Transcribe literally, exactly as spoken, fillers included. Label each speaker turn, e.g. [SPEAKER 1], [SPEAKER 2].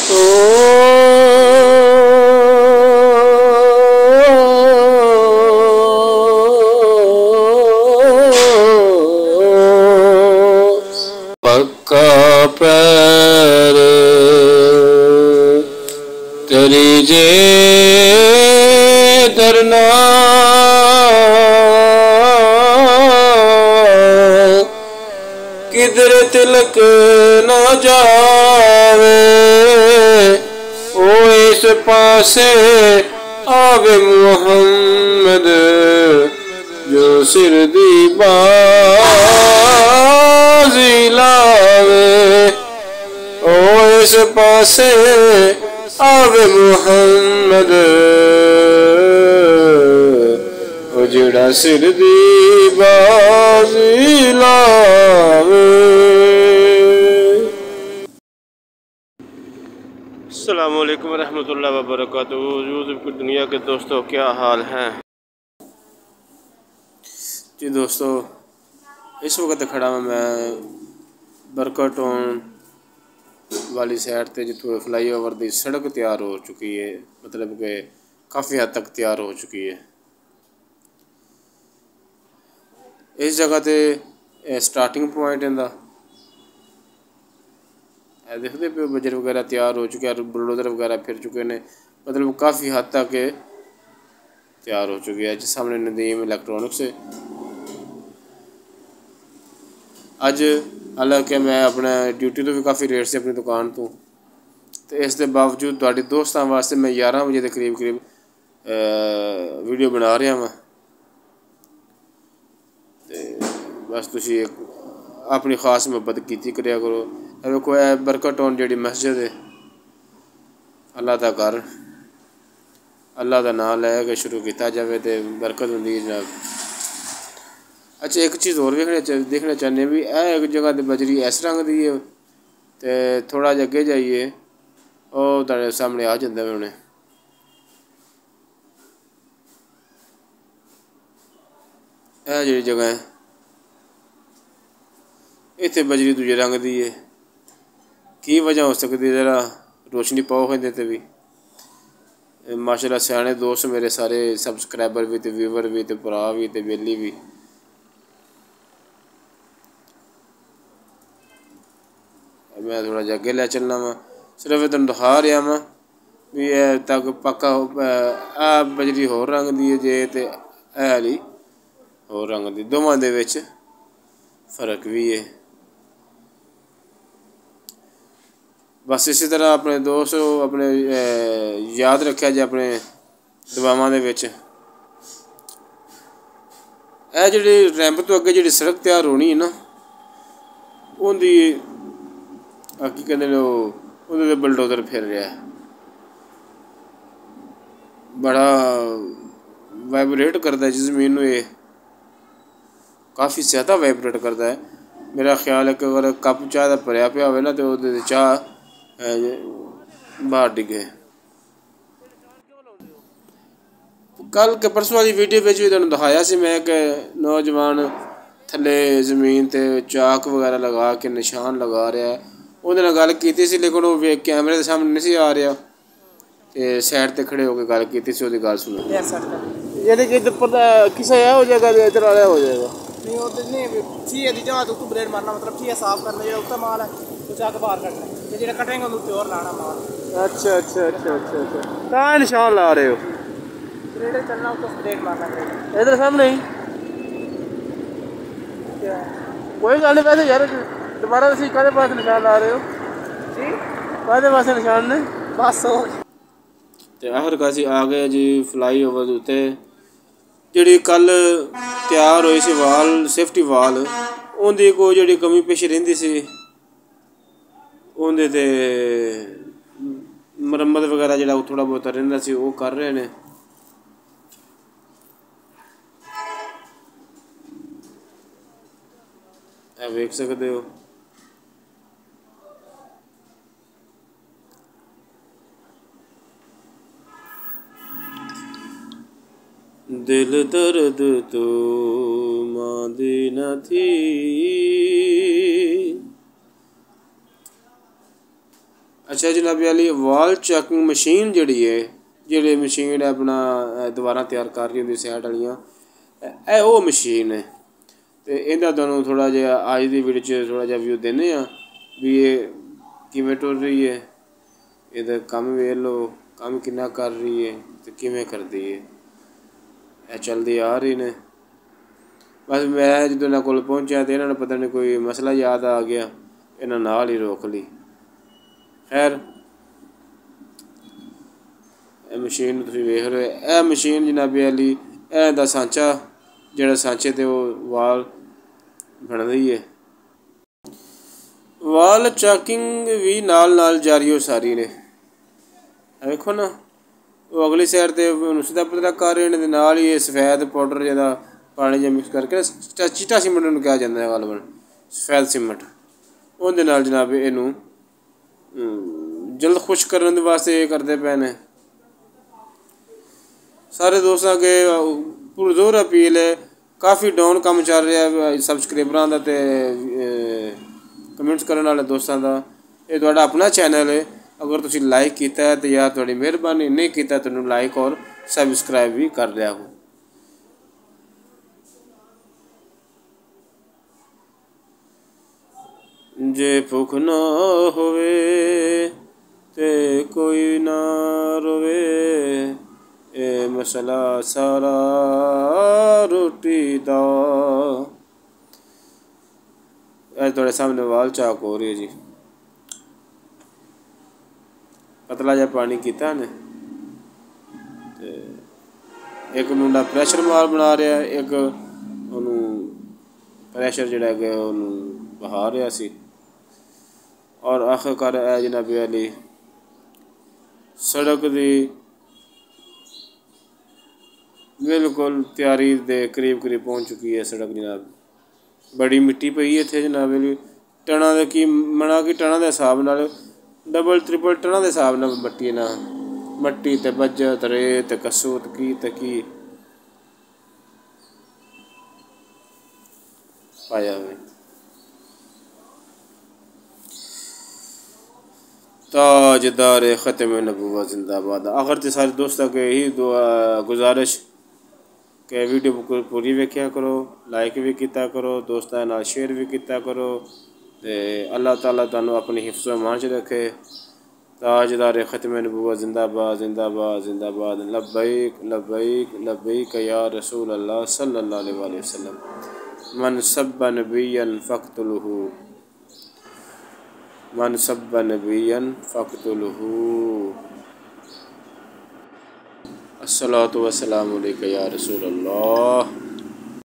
[SPEAKER 1] ओ पक्का पैर तेरी जे दरना किधर तिलक न जावे ओ इस पासे आवे मुहम्मद जो सिर दी बाजी लावे ओ इस पासे आवे मुहम्मद ओ जिहड़ा सिर दी बाजी लावे। अस्सलामु अलैकुम रहमतुल्लाहि व बरकातुहू। यूज़ की दुनिया के दोस्तों, क्या हाल हैं जी दोस्तों। इस वक्त खड़ा हूँ मैं बरका टाउन वाली साइड ते जितों फ्लाई ओवर की सड़क तैयार हो चुकी है, मतलब कि काफ़ी हद तक तैयार हो चुकी है। इस जगह ते स्टार्टिंग पॉइंट इंदा देखते पे बजर वगैरह तैयार हो चुके हैं, बुलडोजर वगैरह फिर चुके हैं, मतलब काफ़ी हद तक तैयार हो चुकी है। जिस सामने नदीम इलेक्ट्रॉनिक्स है। अज हालांकि मैं अपने ड्यूटी तो भी काफ़ी लेट से अपनी दुकान तो तो इस दे बावजूद तुहाडे दोस्तां वास्ते मैं ग्यारह बजे के करीब करीब वीडियो बना रहा वा। बस तुसी अपनी खास मुहब्बत कीती करिया करो। देखो है बरका टाउन जी मस्जिद है, अल्लाह का घर, अल्लाह का नाम लै के शुरू किया जाए तो बरकत होंदी है जनाब। अच्छा, एक चीज़ होर देखने देखना चाहते भी यह एक जगह तो बजरी इस रंग की है तो थोड़ा जिहा अगे जाइए और तुहाडे सामने आ जांदा है हुणे। यह जी जगह है इत्थे बजरी दूजे रंग की है। की वजह हो सकती है, ज़रा रोशनी पाओ इहदे ते भी। माशाल्लाह सियाने दोस्त मेरे सारे सबसक्राइबर भी तो व्यूवर भी तो भरा भी तो बेली भी। मैं थोड़ा जिहा अगे लै चलना वा, सिर्फ तुहानूं दिखा रहा वा भी ए तक पक्का आ बजरी होर रंग की है जे ते ए आह्ली होर रंग की, दोवां दे विच फर्क भी है। बस इसी तरह अपने दोस्त अपने याद रखा जे अपने दुआवां दे विच। ए जिहड़ी रैंप तो अगे जिहड़ी सड़क तैयार होनी है ना, उहदी की कहते हैं उहदे ते बुलडोजर फिर रहा है। बड़ा वाइब्रेट करता है जमीन नूं, ये काफ़ी ज़्यादा वाइब्रेट करता है। मेरा ख्याल है कि अगर कप चाह का भरिया पिया हो ना तो वो चाह बाहर डिगे। कल के परसों वाली वीडियो में भी तुहानूं दिखाया सी मैं कि नौजवान थले जमीन ते चाक वगैरह लगा के निशान लगा रहा है। उहदे नाल गल कीती सी लेकिन वो कैमरे के सामने नहीं सी आ रहा ते साइड ते खड़े होकर गल कीती सी। उसदी गल सुनो यानी कि इधर किसा है हो जाएगा, इधर वाला हो जाएगा
[SPEAKER 2] नहीं वो नहीं ठीक है जगह तो ब्लेड मारना, मतलब ठीक है साफ करना जो उत्ता माल है तो जाके बाहर कटना तो जो कटेंगे उससे और लाना माल।
[SPEAKER 1] अच्छा अच्छा अच्छा अच्छा अच्छा कहाँ निशान ला रहे हो?
[SPEAKER 2] ब्लेड चलना उसको ब्लेड मारना ब्लेड
[SPEAKER 1] इधर सामने ही
[SPEAKER 2] क्या
[SPEAKER 1] कोई गल नहीं। वैसे यार दोबारा तुम कहते पास निशान ला रहे हो
[SPEAKER 2] जी
[SPEAKER 1] कहते पास निशान ने
[SPEAKER 2] बस हो
[SPEAKER 1] तो आखिरकार असीं आ गए जी फ्लाई ओवर दे उत्ते। जिहड़ी कल तैयार होई सी वाल सेफ्टी वाल, उहदी कोई जिहड़ी कमी पेशी रहिंदी सी उहदे ते मरम्मत वगैरह जिहड़ा थोड़ा बहुत रहिंदा सी वो कर रहे हैं। ਇਹ ਵੇਖ ਸਕਦੇ हो दिल दर्द तो मांदी न थी अच्छा जनाब अली वाल चैकिंग मशीन जिहड़ी है जिहड़ी मशीन अपना दीवारां तैयार कर रही होंदी साइड वालियां ਇਹ ਉਹ ਮਸ਼ੀਨ ਹੈ ਅਤੇ ਇਹਦਾ ਤੁਹਾਨੂੰ ਥੋੜ੍ਹਾ ਜਿਹਾ ਅੱਜ ਦੀ ਵੀਡੀਓ 'ਚ ਥੋੜ੍ਹਾ ਜਿਹਾ ਵਿਊ ਦਿੰਦੇ ਹਾਂ ਵੀ ਇਹ ਕਿਵੇਂ ਟੁਰ ਰਹੀ ਹੈ ਇਹਦਾ ਕੰਮ ਵੇਖ ਲਓ ਕੰਮ ਕਿੰਨਾ ਕਰ ਰਹੀ ਹੈ ਅਤੇ ਕਿਵੇਂ ਕਰਦੀ ਹੈ ਇਹ ਚੱਲਦੀ ਆ ਰਹੀ ਨੇ ਬਸ ਮੈਂ ਜਦੋਂ ਇਹਨਾਂ ਕੋਲ ਪਹੁੰਚਿਆ ਤਾਂ ਇਹਨਾਂ ਨੂੰ ਪਤਾ ਨਹੀਂ ਕੋਈ ਮਸਲਾ ਯਾਦ ਆ ਗਿਆ ਇਹਨਾਂ ਨਾਲ ਹੀ ਰੋਕ ਲਈ ਖੈਰ ਇਹ ਮਸ਼ੀਨ ਤੁਸੀਂ ਵੇਖ ਰਹੇ ਹੋ ਇਹ ਮਸ਼ੀਨ ਜਨਾਬੇ ਅਲੀ ਇਹ ਦਾ ਸਾਂਚਾ ਜਿਹੜਾ ਸਾਂਚੇ 'ਤੇ ਉਹ ਵਾਲ ਬਣ ਰਹੀ ਹੈ ਵਾਲ ਚੈਕਿੰਗ ਵੀ ਨਾਲ ਨਾਲ ਜਾਰੀ ਹੋ ਸਾਰੀ ਨੇ ਵੇਖੋ ਨਾ ਉਹ ਅਗਲੀ ਸਾਈਡ 'ਤੇ ਸਿੱਧਾ ਪਤਲਾ ਕਰ ਰਹੇ ਨੇ ਅਤੇ ਨਾਲ ਹੀ ਇਹ ਸਫੈਦ ਪਾਊਡਰ ਜਿਹਦਾ ਪਾਣੀ ਜਿਹਾ ਮਿਕਸ ਕਰਕੇ ਨਾ ਚਿੱਟਾ ਸੀਮੈਂਟ ਨੂੰ ਕਿਹਾ ਜਾਂਦਾ ਹੈ ਗਾਲਬਨ ਸਫੈਦ ਸੀਮੈਂਟ ਉਹਦੇ ਨਾਲ ਜਨਾਬ ਇਹਨੂੰ ਜਲਦ ਖੁਸ਼ ਕਰਨ ਦੇ ਵਾਸਤੇ ਇਹ ਕਰਦੇ ਪਏ ਨੇ ਸਾਰੇ ਦੋਸਤਾਂ ਅੱਗੇ ਪੁਰਜ਼ੋਰ ਅਪੀਲ ਹੈ ਕਾਫੀ ਡਾਊਨ ਕੰਮ ਚੱਲ ਰਿਹਾ ਸਬਸਕ੍ਰਾਈਬਰਾਂ ਦਾ ਅਤੇ ਕਮੈਂਟਸ ਕਰਨ ਵਾਲੇ ਦੋਸਤਾਂ ਦਾ ਇਹ ਤੁਹਾਡਾ ਆਪਣਾ ਚੈਨਲ ਹੈ ਅਗਰ ਤੁਸੀਂ ਲਾਈਕ ਕੀਤਾ ਹੈ ਤਾਂ ਯਾਰ ਤੁਹਾਡੀ ਮਿਹਰਬਾਨੀ ਨਹੀਂ ਕੀਤਾ ਤੁਹਾਨੂੰ ਲਾਈਕ ਔਰ ਸਬਸਕ੍ਰਾਈਬ ਵੀ ਕਰ ਲਿਆ ਹੋ ਜੇ ਭੁੱਖ ਨਾ ਹੋਵੇ ਤੇ ਕੋਈ ਨਾ ਰੋਵੇ ਇਹ ਮਸਲਾ ਸਾਰਾ ਰੋਟੀ ਦਾ ਇਹ ਤੁਹਾਡੇ ਸਾਹਮਣੇ ਵਾਲ ਚਾਕ ਹੋ ਰਹੀ ਹੈ ਜੀ ਪਤਲਾ ਜਿਹਾ ਪਾਣੀ ਕੀਤਾ ਨੇ ਤੇ ਇੱਕ ਮੁੰਡਾ ਪ੍ਰੈਸ਼ਰ ਮਾਰ ਬਣਾ ਰਿਹਾ ਇੱਕ ਉਹਨੂੰ ਪ੍ਰੈਸ਼ਰ ਜਿਹੜਾ ਹੈਗਾ ਉਹਨੂੰ ਬਹਾ ਰਿਹਾ ਸੀ ਔਰ ਆਖਿਰਕਾਰ ਇਹ ਜਨਾਬ ਅਲੀ ਸੜਕ ਦੀ ਬਿਲਕੁਲ ਤਿਆਰੀ ਦੇ ਕਰੀਬ ਕਰੀਬ ਪਹੁੰਚ ਚੁੱਕੀ ਹੈ ਸੜਕ ਜਨਾਬ ਬੜੀ ਮਿੱਟੀ ਪਈ ਹੈ ਇੱਥੇ ਜਨਾਬ ਅਲੀ ਟਨਾਂ ਦੇ ਕੀ ਮਣਾ ਕਿ ਟਨਾਂ ਦੇ ਹਿਸਾਬ ਨਾਲ ਡਬਲ ਟ੍ਰਿਪਲ ਟਨਾਂ ਦੇ ਹਿਸਾਬ ਨਾਲ ਮੱਟੀ ਨਾ ਮੱਟੀ ਅਤੇ ਬੱਜਤ ਰੇਤ ਕਸੂਤ ਕੀ ਅਤੇ ਕੀ पाया हुआ ताजदार ख़त्म नबूवत जिंदाबाद आखिर तो सारे दोस्तों के यही दुआ गुजारिश कि वीडियो को पूरी वेख्या करो लाइक भी किया करो दोस्तों नाल शेयर भी किया करो ते अल्लाह ताला तुहानू अपनी हिफ्ज़ अमान च रखे ताजदार ख़त्म नबूवत जिंदाबाद जिंदाबाद जिंदाबाद लब्बैक लब्बैक लब्बैक या रसूल अल्लाह सल्लल्लाहु अलैहि वसल्लम मन सब्बा नबियन फ़क़्तुलहु मन सब्बा नबियन फ़क़्तुलहु अस्सलातु वस्सलामु अलैका या रसूल अल्लाह।